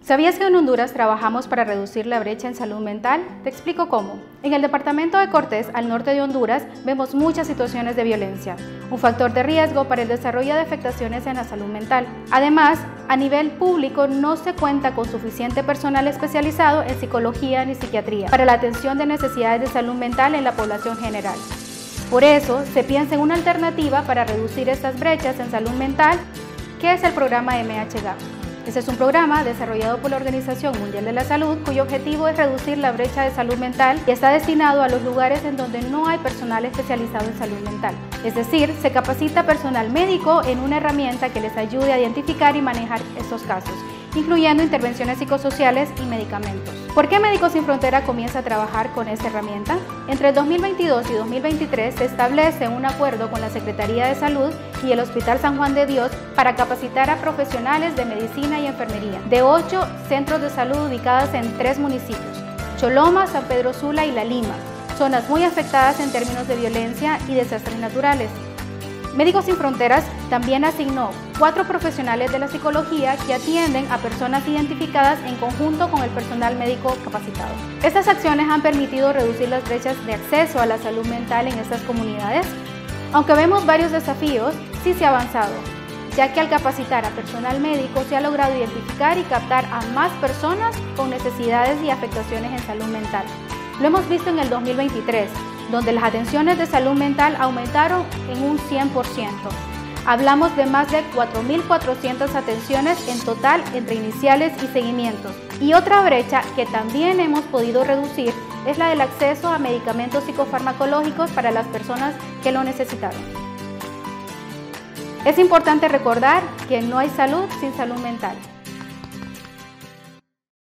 ¿Sabías que en Honduras trabajamos para reducir la brecha en salud mental? Te explico cómo. En el departamento de Cortés, al norte de Honduras, vemos muchas situaciones de violencia, un factor de riesgo para el desarrollo de afectaciones en la salud mental. Además, a nivel público no se cuenta con suficiente personal especializado en psicología ni psiquiatría para la atención de necesidades de salud mental en la población general. Por eso, se piensa en una alternativa para reducir estas brechas en salud mental, que es el programa MHGAP. Este es un programa desarrollado por la Organización Mundial de la Salud, cuyo objetivo es reducir la brecha de salud mental y está destinado a los lugares en donde no hay personal especializado en salud mental. Es decir, se capacita personal médico en una herramienta que les ayude a identificar y manejar estos casos, incluyendo intervenciones psicosociales y medicamentos. ¿Por qué Médicos Sin Frontera comienza a trabajar con esta herramienta? Entre el 2022 y 2023 se establece un acuerdo con la Secretaría de Salud y el Hospital San Juan de Dios para capacitar a profesionales de medicina y enfermería de 8 centros de salud ubicados en 3 municipios: Choloma, San Pedro Sula y La Lima, zonas muy afectadas en términos de violencia y desastres naturales. Médicos Sin Fronteras también asignó 4 profesionales de la psicología que atienden a personas identificadas en conjunto con el personal médico capacitado. Estas acciones han permitido reducir las brechas de acceso a la salud mental en estas comunidades. Aunque vemos varios desafíos, sí se ha avanzado, ya que al capacitar a personal médico se ha logrado identificar y captar a más personas con necesidades y afectaciones en salud mental. Lo hemos visto en el 2023, donde las atenciones de salud mental aumentaron en un 100%. Hablamos de más de 4.400 atenciones en total entre iniciales y seguimientos. Y otra brecha que también hemos podido reducir es la del acceso a medicamentos psicofarmacológicos para las personas que lo necesitaron. Es importante recordar que no hay salud sin salud mental.